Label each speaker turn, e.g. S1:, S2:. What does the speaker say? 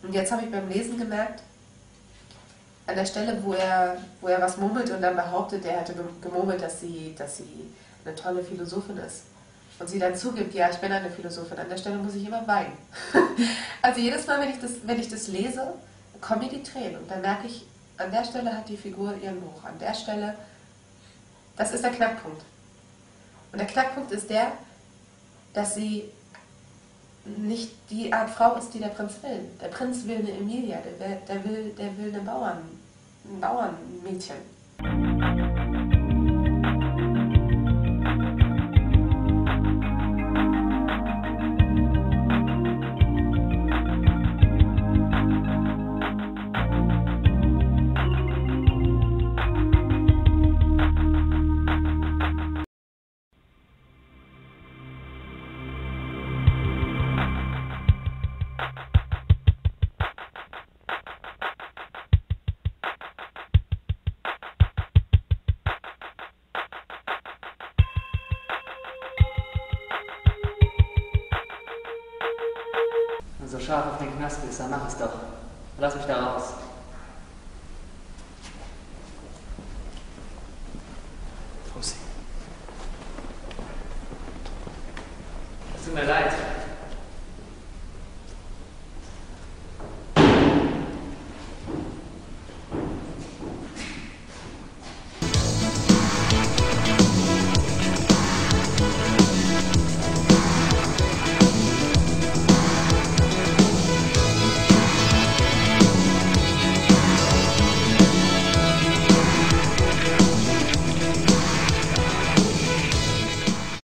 S1: Und jetzt habe ich beim Lesen gemerkt, an der Stelle, wo er was murmelt und dann behauptet, er hätte gemurmelt, dass sie eine tolle Philosophin ist. Und sie dann zugibt, ja, ich bin eine Philosophin. An der Stelle muss ich immer weinen. Also jedes Mal, wenn ich das lese, kommen mir die Tränen. Und dann merke ich, an der Stelle hat die Figur ihren Hoch. An der Stelle, das ist der Knackpunkt. Und der Knackpunkt ist der, dass sie nicht die Art Frau ist, die der Prinz will. Der Prinz will eine Emilia, der will ein Bauernmädchen.
S2: Wenn du so scharf auf den Knast bist, dann mach es doch. Lass mich da raus. Pussy. Es tut mir leid.